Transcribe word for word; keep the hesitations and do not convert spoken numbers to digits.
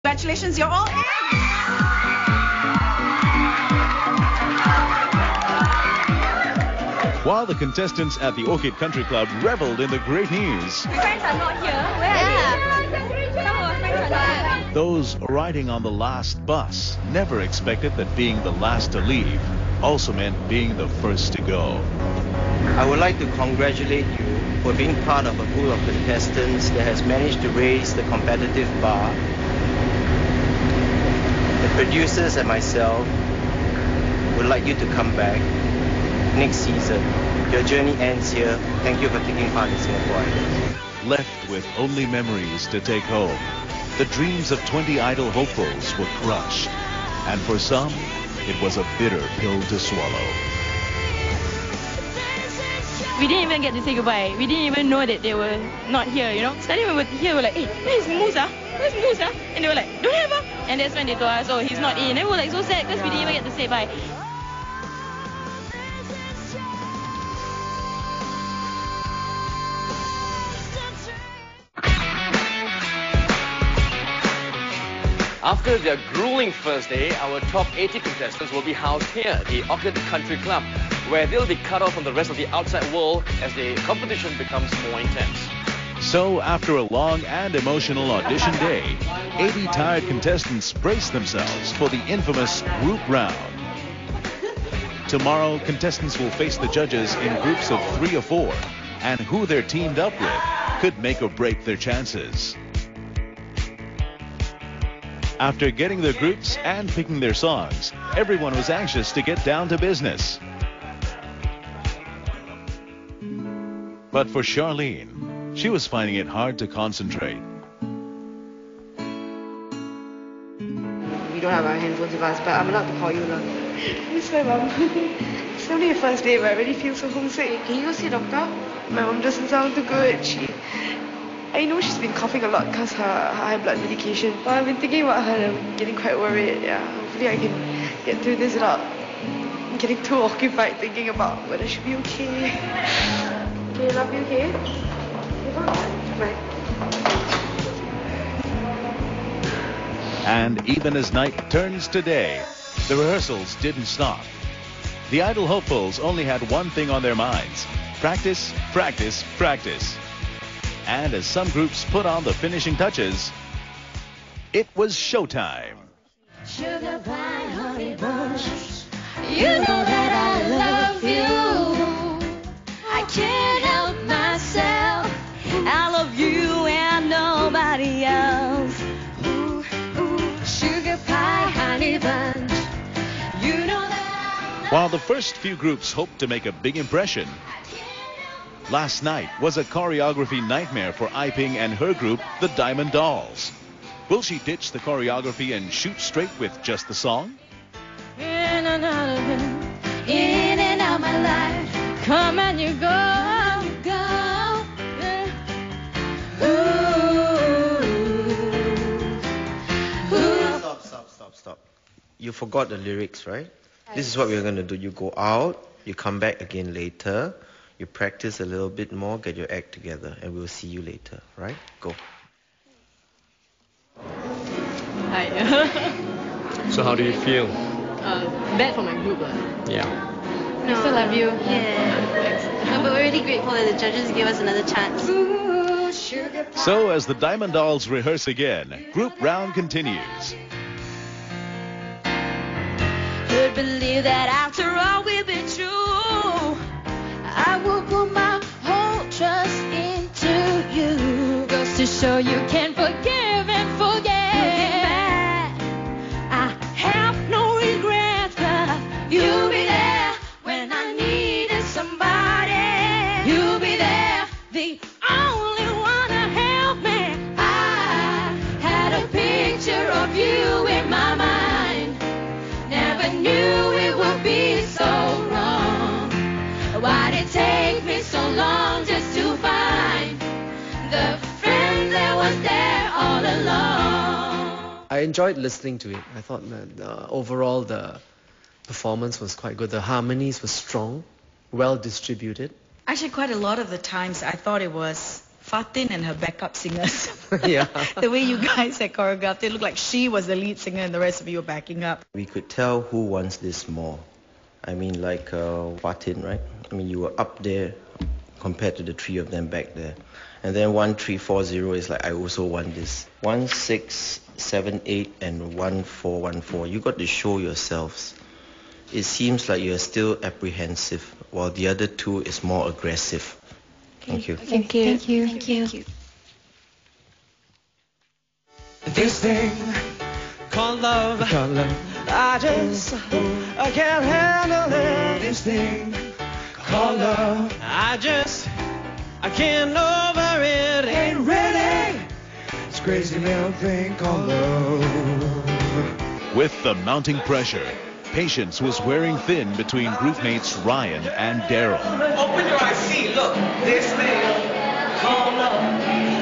Congratulations, you're all in! While the contestants at the Orchid Country Club reveled in the great news, My friends are not here. Where are they? Some of our friends are not here. those riding on the last bus never expected that being the last to leave also meant being the first to go. I would like to congratulate you for being part of a pool of contestants that has managed to raise the competitive bar. The producers and myself would like you to come back next season. Your journey ends here. Thank you for taking part in Singapore Idol. Left with only memories to take home, the dreams of twenty Idol hopefuls were crushed. And for some, it was a bitter pill to swallow. We didn't even get to say goodbye. We didn't even know that they were not here, you know. Suddenly when we were here, we were like, hey, where's Musa? Where's Musa? And they were like, don't have her. And that's when they told us, oh, he's not in. And we were like so sad because we didn't even get to say bye. After their grueling first day, our top eighty contestants will be housed here, the Orchid Country Club, where they'll be cut off from the rest of the outside world as the competition becomes more intense. So, after a long and emotional audition day, eighty tired contestants brace themselves for the infamous group round. Tomorrow, contestants will face the judges in groups of three or four, and who they're teamed up with could make or break their chances. After getting their groups and picking their songs, everyone was anxious to get down to business. But for Charlene, she was finding it hard to concentrate. We don't have our handphones with us, but I'm allowed to call you now. Miss my mom. It's only the first day, but I really feel so homesick. Can you go see a doctor? My mom doesn't sound too good. She... I know she's been coughing a lot because her, her high blood medication. But I've been thinking about her and I'm getting quite worried. Yeah, hopefully I can get through this without getting too occupied thinking about whether she'll be okay. Okay, love you, okay? Bye. And even as night turns to day, the rehearsals didn't stop. The Idol hopefuls only had one thing on their minds: practice, practice, practice. And as some groups put on the finishing touches, it was showtime. Sugar pie, honey bunch, you know that I love you. I can't help myself. I love you and nobody else. Ooh, ooh, sugar pie, honey bunch, you know that I love. While the first few groups hoped to make a big impression, last night was a choreography nightmare for Ai-Ping and her group, the Diamond Dolls. Will she ditch the choreography and shoot straight with just the song? In and out of it, in and out my life, come and you go, you go. Ooh, ooh. Stop, stop, stop, stop. You forgot the lyrics, right? This is what we're going to do. You go out, you come back again later. You practice a little bit more, get your act together, and we'll see you later, right? Go. Hi. So how do you feel? uh, bad for my group. Uh. Yeah. I still love you. Yeah. No, but we're really grateful that the judges gave us another chance. So as the Diamond Dolls rehearse again, group round continues. Could believe that after all we've been through, I will put my whole trust into you. Goes to show you can forgive and forget. I have no regrets, but you'll be there when I needed somebody. You'll be there, the only one to help me. I had a picture of you in my mind. Never knew it would be so wrong. Why did it take me so long just to find the friend that was there all along? I enjoyed listening to it. I thought that uh, overall the performance was quite good. The harmonies were strong, well distributed. Actually, quite a lot of the times I thought it was Fatin and her backup singers. Yeah. The way you guys had choreographed, it looked like she was the lead singer and the rest of you were backing up. We could tell who wants this more. I mean, like uh, Fatin, right? I mean, you were up there compared to the three of them back there. And then one three four zero is like, I also want this. One six seven eight and one four one four. You got to show yourselves. It seems like you're still apprehensive, while the other two is more aggressive. Thank you. Thank you. Thank you. Thank you. Thank you. This thing called love, called love. I just I can't handle it. This thing called love, I just I can't over it. Ain't ready. This crazy little thing called love. With the mounting pressure, Patience was wearing thin between groupmates Ryan and Daryl. Open your eyes, see, look, this thing called love.